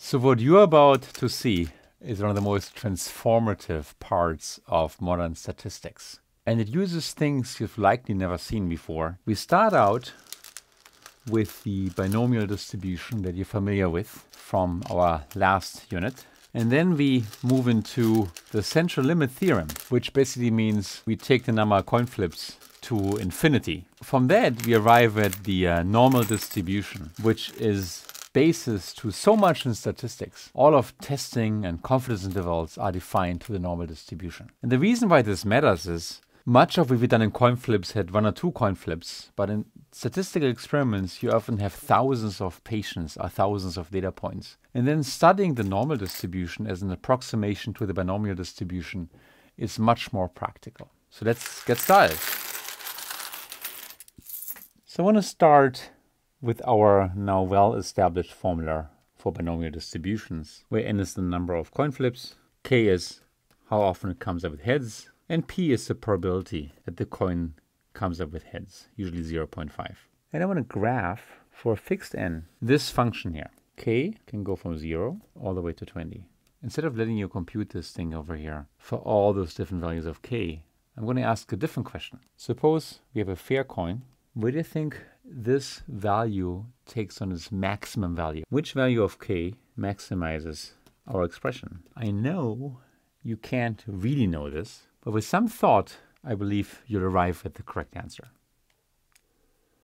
So what you're about to see is one of the most transformative parts of modern statistics. And it uses things you've likely never seen before. We start out with the binomial distribution that you're familiar with from our last unit. And then we move into the central limit theorem, which basically means we take the number of coin flips to infinity. From that, we arrive at the normal distribution, which is basis to so much in statistics. All of testing and confidence intervals are defined to the normal distribution. And the reason why this matters is much of what we've done in coin flips had 1 or 2 coin flips, but in statistical experiments, you often have thousands of patients or thousands of data points. And then studying the normal distribution as an approximation to the binomial distribution is much more practical. So let's get started. So I want to start with our now well-established formula for binomial distributions, where n is the number of coin flips, k is how often it comes up with heads, and p is the probability that the coin comes up with heads, usually 0.5. And I want to graph for a fixed n this function here. K can go from 0 all the way to 20. Instead of letting you compute this thing over here for all those different values of k, I'm going to ask a different question. Suppose we have a fair coin. Where do you think this value takes on its maximum value? Which value of k maximizes our expression? I know you can't really know this, but with some thought, I believe you'll arrive at the correct answer.